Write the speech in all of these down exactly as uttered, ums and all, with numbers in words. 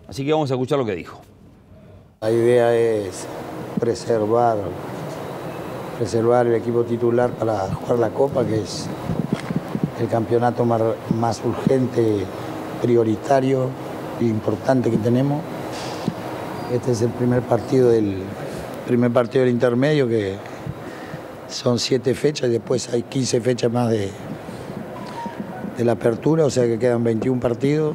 Así que vamos a escuchar lo que dijo. La idea es preservar, preservar el equipo titular para jugar la Copa, que es el campeonato más, más urgente, prioritario e importante que tenemos. Este es el primer partido del, primer partido del intermedio, que son siete fechas y después hay quince fechas más de, de la apertura, o sea que quedan veintiún partidos.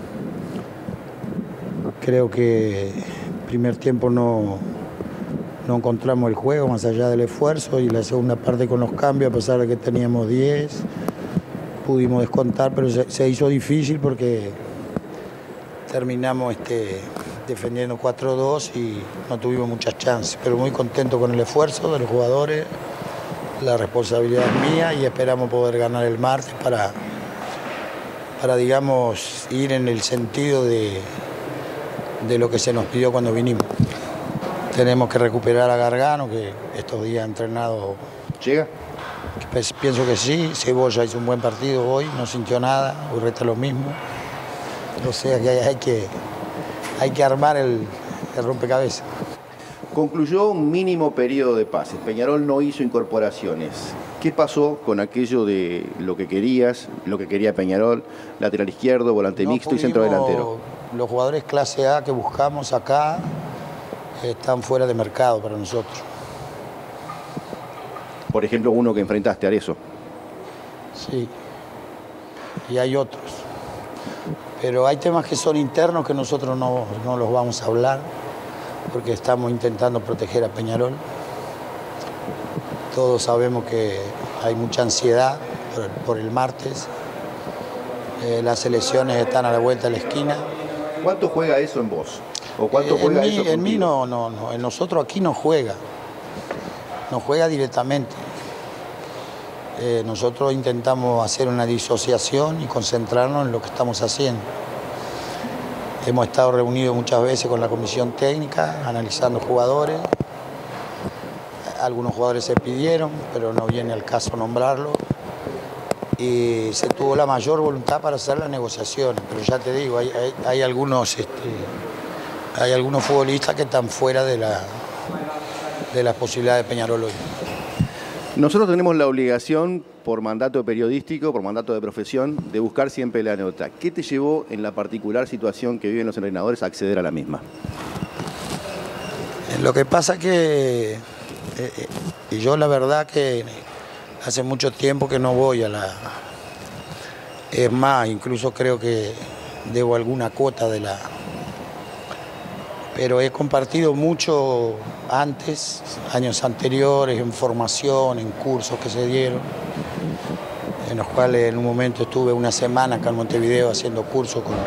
Creo que el primer tiempo no, no encontramos el juego más allá del esfuerzo, y la segunda parte con los cambios, a pesar de que teníamos diez, pudimos descontar, pero se, se hizo difícil porque terminamos este, defendiendo cuatro dos y no tuvimos muchas chances, pero muy contento con el esfuerzo de los jugadores, la responsabilidad es mía y esperamos poder ganar el martes para, para digamos, ir en el sentido de, de lo que se nos pidió cuando vinimos. Tenemos que recuperar a Gargano, que estos días ha entrenado. ¿Llega? Pues, pienso que sí. Cebolla hizo un buen partido hoy, no sintió nada, Urreta lo mismo. O sea que hay, hay, que, hay que armar el, el rompecabezas. Concluyó un mínimo periodo de pases. Peñarol no hizo incorporaciones. ¿Qué pasó con aquello de lo que querías, lo que quería Peñarol, lateral izquierdo, volante no mixto pudimos, y centro delantero? Los jugadores clase A que buscamos acá están fuera de mercado para nosotros. Por ejemplo, uno que enfrentaste, Arezzo. Sí, y hay otros. Pero hay temas que son internos que nosotros no, no los vamos a hablar, porque estamos intentando proteger a Peñarol. Todos sabemos que hay mucha ansiedad por el, por el martes. Eh, las elecciones están a la vuelta de la esquina. ¿Cuánto juega eso en vos? ¿O cuánto eh, juega en mí, eso en mí no, no, no, en nosotros aquí no juega. No juega directamente. Eh, nosotros intentamos hacer una disociación y concentrarnos en lo que estamos haciendo. Hemos estado reunidos muchas veces con la comisión técnica, analizando jugadores. Algunos jugadores se pidieron, pero no viene al caso nombrarlo. Y se tuvo la mayor voluntad para hacer las negociaciones. Pero ya te digo, hay, hay, hay, algunos, este, hay algunos futbolistas que están fuera de la, de las posibilidades de Peñarol hoy. Nosotros tenemos la obligación, por mandato periodístico, por mandato de profesión, de buscar siempre la anécdota. ¿Qué te llevó en la particular situación que viven los entrenadores a acceder a la misma? Lo que pasa es que, eh, y yo la verdad que hace mucho tiempo que no voy a la... Es más, incluso creo que debo alguna cuota de la... Pero he compartido mucho antes, años anteriores, en formación, en cursos que se dieron, en los cuales en un momento estuve una semana acá en Montevideo haciendo cursos con,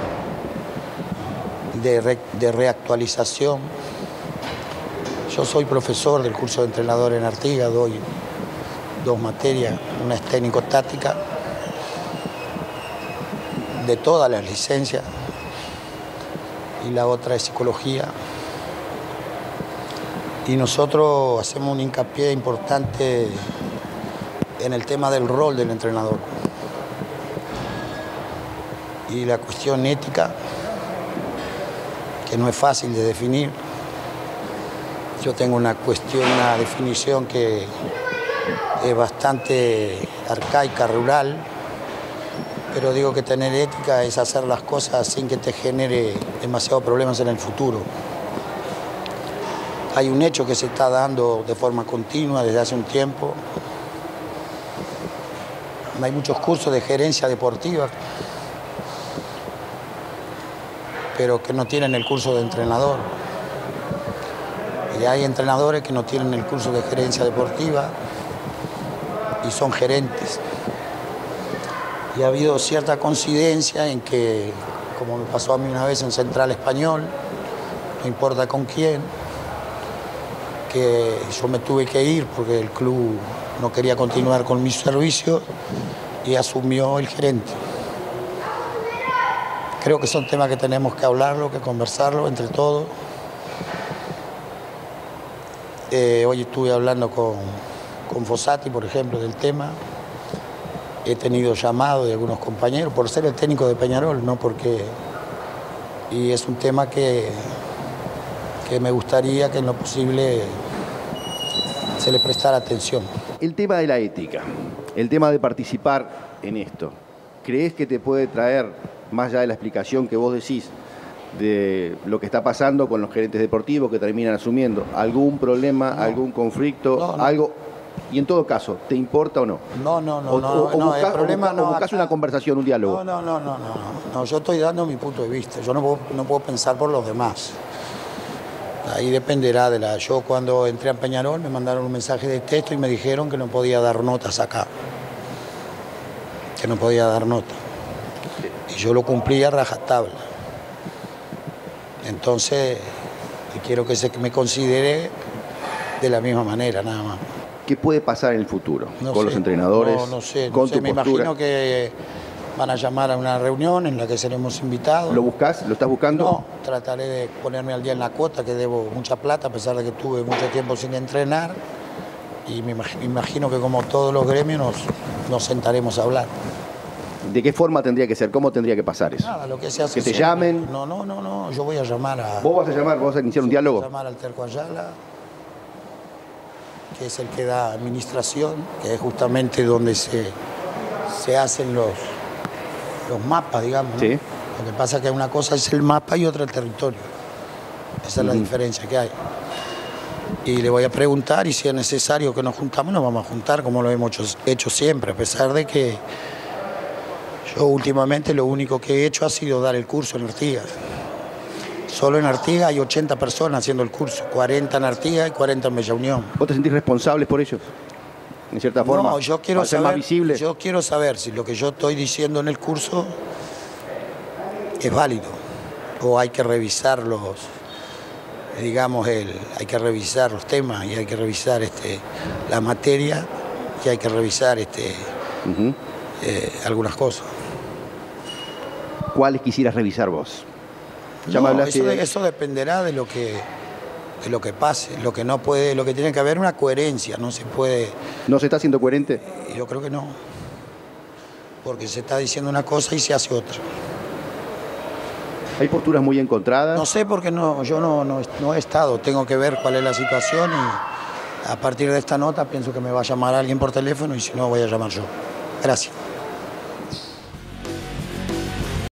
de, re, de reactualización. Yo soy profesor del curso de entrenador en Artigas, doy dos materias, una es técnico-táctica, de todas las licencias, y la otra es psicología. Y nosotros hacemos un hincapié importante en el tema del rol del entrenador. Y la cuestión ética, que no es fácil de definir. Yo tengo una cuestión, una definición que es bastante arcaica, rural, pero digo que tener ética es hacer las cosas sin que te genere demasiados problemas en el futuro. Hay un hecho que se está dando de forma continua desde hace un tiempo. Hay muchos cursos de gerencia deportiva, pero que no tienen el curso de entrenador. Y hay entrenadores que no tienen el curso de gerencia deportiva y son gerentes. Y ha habido cierta coincidencia en que, como me pasó a mí una vez en Central Español, no importa con quién, que yo me tuve que ir porque el club no quería continuar con mis servicios y asumió el gerente. Creo que son temas que tenemos que hablarlo, que conversarlo entre todos. Eh, hoy estuve hablando con, con Fossati, por ejemplo, del tema. He tenido llamado de algunos compañeros por ser el técnico de Peñarol, no porque y es un tema que, que me gustaría que en lo posible se le prestara atención. El tema de la ética, el tema de participar en esto, ¿crees que te puede traer, más allá de la explicación que vos decís, de lo que está pasando con los gerentes deportivos que terminan asumiendo, algún problema, no. algún conflicto, no, no. algo? Y en todo caso, ¿te importa o no? No, no, no. O, no, o, o no buscas, el problema o buscas, no, o buscas una conversación, un diálogo. No, no, no, no, no, no. Yo estoy dando mi punto de vista. Yo no puedo, no puedo pensar por los demás. Ahí dependerá de la... Yo cuando entré a Peñarol me mandaron un mensaje de texto y me dijeron que no podía dar notas acá. Que no podía dar notas. Y yo lo cumplí a rajatabla. Entonces, quiero que se me considere de la misma manera, nada más. ¿Qué puede pasar en el futuro no con sé, los entrenadores? No, no sé, con no sé, tu me postura? imagino que van a llamar a una reunión en la que seremos invitados. ¿Lo buscas? ¿Lo estás buscando? No, trataré de ponerme al día en la cuota, que debo mucha plata, a pesar de que tuve mucho tiempo sin entrenar. Y me imagino que como todos los gremios nos, nos sentaremos a hablar. ¿De qué forma tendría que ser? ¿Cómo tendría que pasar eso? Nada, lo que se hace. ¿Que te siempre. llamen? No, no, no, no, yo voy a llamar a... ¿Vos vas a llamar? ¿Vos vas a iniciar un sí, diálogo? Voy a llamar al Terco Ayala, que es el que da administración, que es justamente donde se, se hacen los, los mapas, digamos, ¿no? Sí. Lo que pasa es que una cosa es el mapa y otra el territorio. Esa es la uh-huh. diferencia que hay. Y le voy a preguntar, y si es necesario que nos juntamos, nos vamos a juntar, como lo hemos hecho, hecho siempre, a pesar de que yo últimamente lo único que he hecho ha sido dar el curso en Artigas. Solo en Artigas hay ochenta personas haciendo el curso, cuarenta en Artigas y cuarenta en Bella Unión. ¿Vos te sentís responsables por ellos? En cierta forma. No, yo quiero ser saber, más visible. Yo quiero saber si lo que yo estoy diciendo en el curso es válido o hay que revisar los, digamos, el, hay que revisar los temas y hay que revisar este, la materia y hay que revisar este, uh-huh. eh, algunas cosas. ¿Cuáles quisieras revisar vos? Ya no, eso, de... eso dependerá de lo que de lo que pase, lo que no puede, lo que tiene que haber una coherencia, no se puede. ¿No se está haciendo coherente? Yo creo que no, porque se está diciendo una cosa y se hace otra. ¿Hay posturas muy encontradas? No sé, porque no, yo no, no, no he estado, tengo que ver cuál es la situación y a partir de esta nota pienso que me va a llamar alguien por teléfono y si no voy a llamar yo. Gracias.